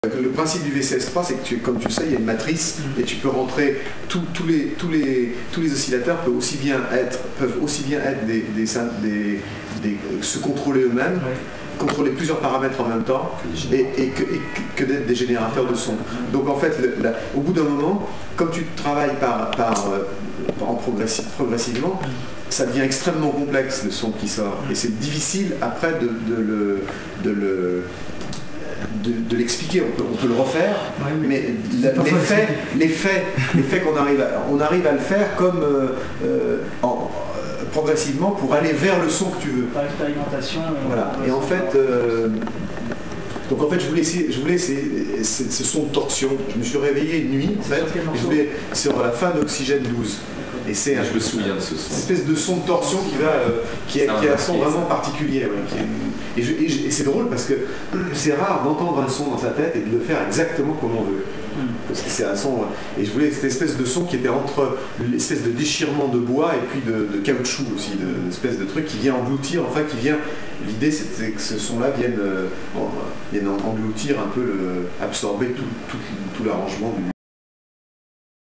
Le principe du VCS3, c'est que comme tu sais, il y a une matrice et tu peux rentrer tous les oscillateurs peuvent aussi bien être se contrôler eux-mêmes, contrôler plusieurs paramètres en même temps et que d'être des générateurs de son. Donc en fait, au bout d'un moment, comme tu travailles progressivement, ça devient extrêmement complexe le son qui sort et c'est difficile après de l'expliquer. On peut le refaire, mais l'effet on arrive à le faire comme progressivement pour aller vers le son que tu veux. Par expérimentation. Voilà. Et en fait, donc en fait, je voulais essayer ce son de torsion. Je me suis réveillé une nuit, en fait, et sur la fin d'Oxygène 12. Et c'est je me souviens de ce son. Une espèce de son de torsion qui a un son vraiment particulier. Ouais, et c'est drôle parce que c'est rare d'entendre un son dans sa tête et de le faire exactement comme on veut. Parce que c'est un son. Et je voulais cette espèce de son qui était entre l'espèce de déchirement de bois et puis de caoutchouc aussi, une espèce de truc qui vient engloutir, enfin qui vient. L'idée c'est que ce son-là vienne engloutir un peu, absorber tout l'arrangement du.